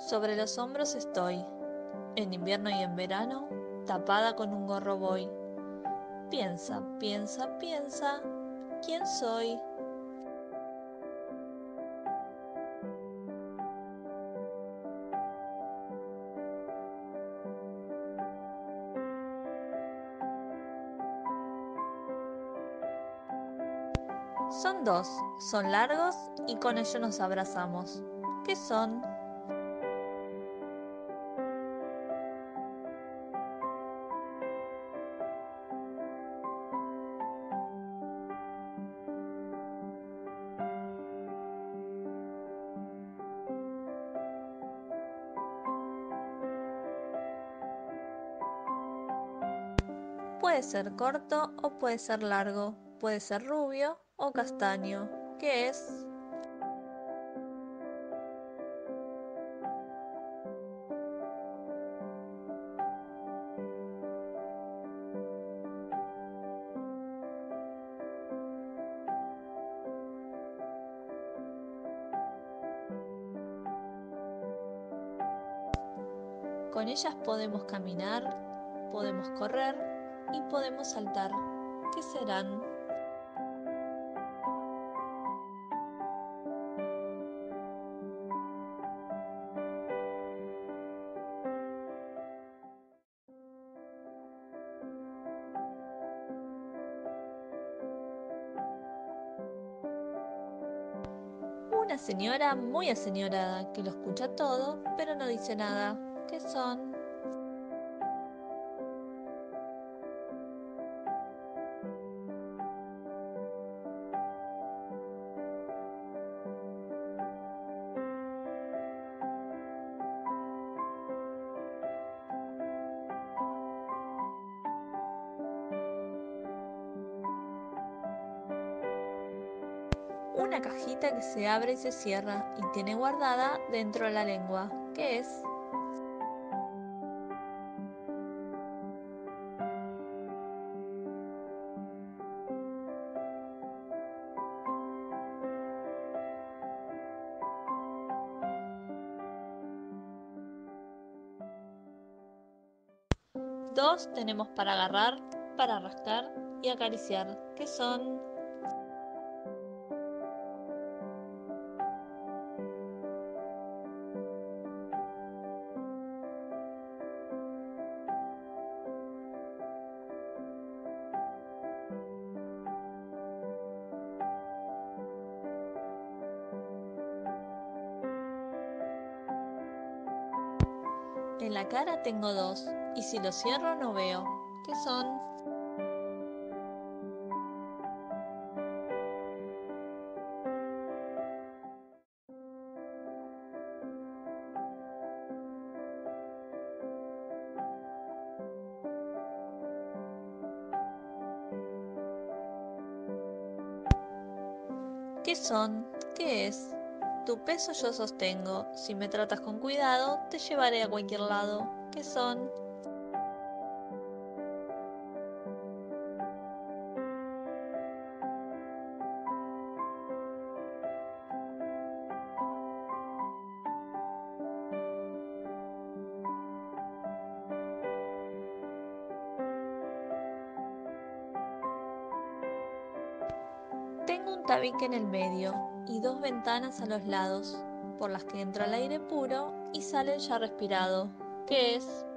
Sobre los hombros estoy, en invierno y en verano, tapada con un gorro voy. Piensa, piensa, piensa, ¿quién soy? Son dos, son largos y con ellos nos abrazamos. ¿Qué son? Puede ser corto o puede ser largo, puede ser rubio o castaño. ¿Qué es? Con ellas podemos caminar, podemos correr y podemos saltar. ¿Qué serán? Una señora muy aseñorada que lo escucha todo, pero no dice nada. ¿Qué son? Una cajita que se abre y se cierra y tiene guardada dentro la lengua. ¿Qué es? Dos tenemos para agarrar, para rascar y acariciar. ¿Qué son? En la cara tengo dos y si lo cierro no veo. ¿Qué son? ¿Qué son? ¿Qué es? Tu peso yo sostengo. Si me tratas con cuidado, te llevaré a cualquier lado. ¿Qué son? Tengo un tabique en el medio y dos ventanas a los lados, por las que entra el aire puro y sale el ya respirado. ¿Qué es?